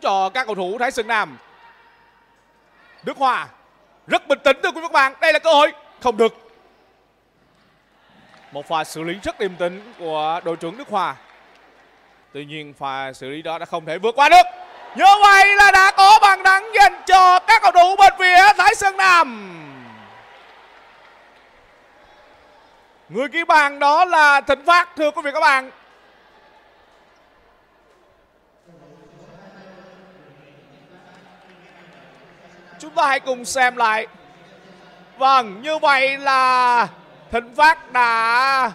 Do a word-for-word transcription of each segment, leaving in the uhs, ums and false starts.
cho các cầu thủ Thái Sơn Nam. Đức Hòa rất bình tĩnh thưa quý vị các bạn. Đây là cơ hội. Không được. Một pha xử lý rất điềm tĩnh của đội trưởng Đức Hòa. Tuy nhiên pha xử lý đó đã không thể vượt qua được. Như vậy là đã có bàn thắng dành cho các cầu thủ bên phía Thái Sơn Nam. Người ghi bàn đó là Thịnh Phát thưa quý vị các bạn. Chúng ta hãy cùng xem lại. Vâng, như vậy là Thịnh Phát đã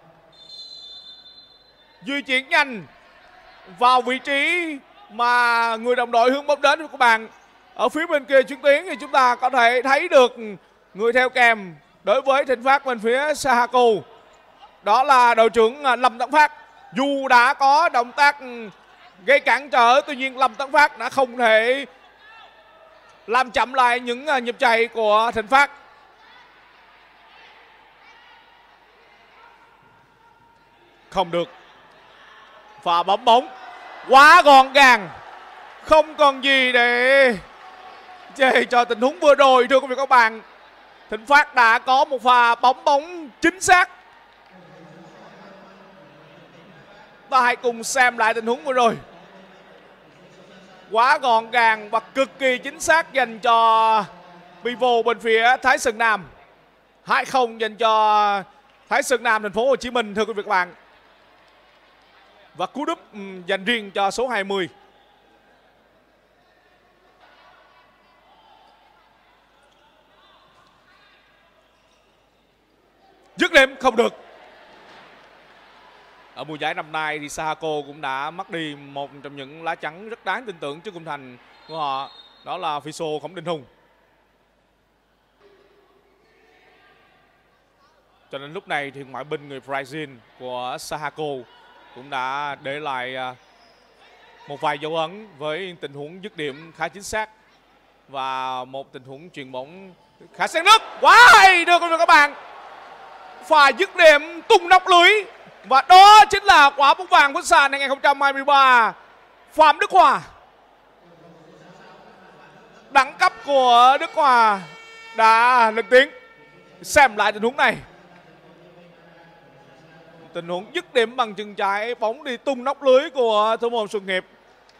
di chuyển nhanh vào vị trí mà người đồng đội hướng bóng đến của các bạn. Ở phía bên kia chuyển tuyến thì chúng ta có thể thấy được người theo kèm đối với Thịnh Phát bên phía Sahako. Đó là đội trưởng Lâm Tấn Phát. Dù đã có động tác gây cản trở, tuy nhiên Lâm Tấn Phát đã không thể làm chậm lại những nhịp chạy của Thịnh Phát. Không được. Và bấm bóng quá gọn gàng, không còn gì để chê cho tình huống vừa rồi thưa quý vị các bạn. Thịnh Phát đã có một pha bóng bóng chính xác. Ta hãy cùng xem lại tình huống vừa rồi. Quá gọn gàng và cực kỳ chính xác dành cho Pivo bên phía Thái Sơn Nam. hai không dành cho Thái Sơn Nam thành phố Hồ Chí Minh thưa quý vị các bạn. Và cú đúp dành riêng cho số hai mươi. Dứt điểm không được. Ở mùa giải năm nay thì Sahako cũng đã mất đi một trong những lá chắn rất đáng tin tưởng trước khung thành của họ. Đó là Fiso Khổng Đình Hùng. Cho nên lúc này thì ngoại binh người Brazil của Sahako cũng đã để lại một vài dấu ấn với tình huống dứt điểm khá chính xác và một tình huống chuyền bóng khá sáng nước. Quá hay đưa các bạn. Pha dứt điểm tung nóc lưới và đó chính là quả bóng vàng của sàn hai không hai ba. Phạm Đức Hòa. Đẳng cấp của Đức Hòa đã lên tiếng. Xem lại tình huống này. Tình huống dứt điểm bằng chân trái, bóng đi tung nóc lưới của thủ môn Xuân Hiệp.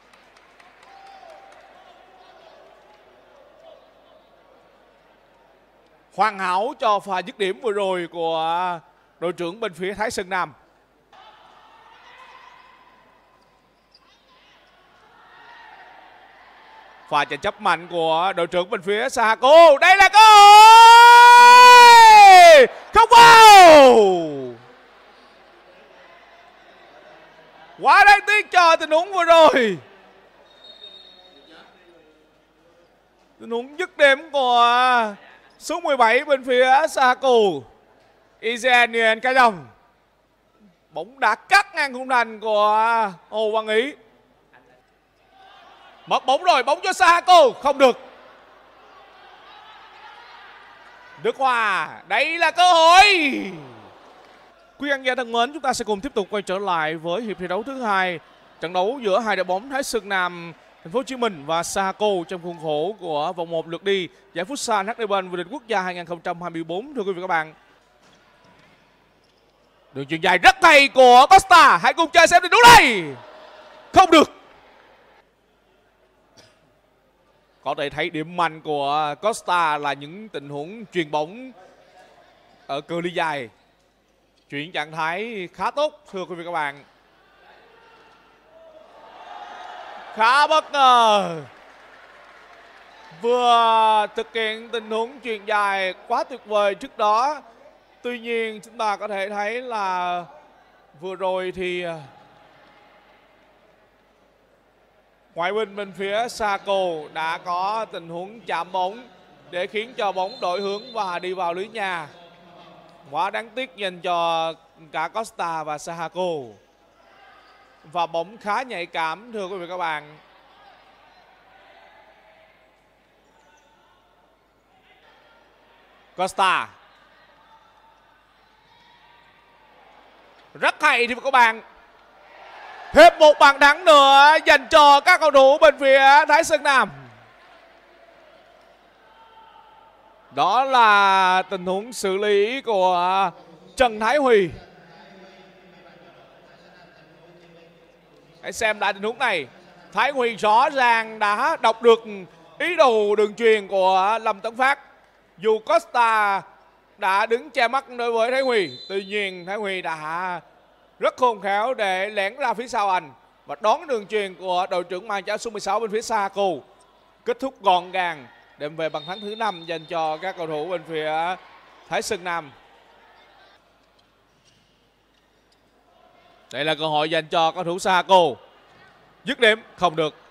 Hoàn hảo cho pha dứt điểm vừa rồi của đội trưởng bên phía Thái Sơn Nam. Pha chạy chấp mạnh của đội trưởng bên phía Sahako. Đây là cơ hội. Không vào. Quá đáng tiếc cho tình huống vừa rồi. Tình huống dứt điểm của số mười bảy bên phía Sahako. Izen Cái Đồng. Bóng đã cắt ngang khung thành của Hồ Văn Ý. Mất bóng rồi, bóng cho Sahako. Không được. Đức Hòa, đây là cơ hội. Quý khán giả thân mến, chúng ta sẽ cùng tiếp tục quay trở lại với hiệp thi đấu thứ hai. Trận đấu giữa hai đội bóng Thái Sơn Nam Thành phố Hồ Chí Minh và Sahako trong khuôn khổ của vòng một lượt đi giải Futsal hát đê Bank vô địch quốc gia hai không hai tư thưa quý vị các bạn. Đường chuyền dài rất hay của Costa, hãy cùng chơi xem tình huống này. Không được. Có thể thấy điểm mạnh của Costa là những tình huống chuyền bóng ở cự ly dài. Chuyển trạng thái khá tốt thưa quý vị các bạn. Khá bất ngờ. Vừa thực hiện tình huống chuyền dài quá tuyệt vời trước đó. Tuy nhiên chúng ta có thể thấy là vừa rồi thì ngoại binh bên phía Sahako đã có tình huống chạm bóng để khiến cho bóng đổi hướng và đi vào lưới nhà. Quá đáng tiếc dành cho cả Costa và Sahako. Và bóng khá nhạy cảm thưa quý vị các bạn. Costa. Rất hay thưa các bạn. Thêm một bàn thắng nữa dành cho các cầu thủ bên phía Thái Sơn Nam. Đó là tình huống xử lý của Trần Thái Huy. Hãy xem lại tình huống này. Thái Huy rõ ràng đã đọc được ý đồ đường truyền của Lâm Tấn Phát. Dù Costa đã đứng che mắt đối với Thái Huy, tuy nhiên Thái Huy đã rất khôn khéo để lẻn ra phía sau anh và đón đường truyền của đội trưởng mang áo số mười sáu bên phía Saco. Kết thúc gọn gàng, đem về bàn thắng thứ năm dành cho các cầu thủ bên phía Thái Sơn Nam. Đây là cơ hội dành cho cầu thủ Saco. Dứt điểm không được.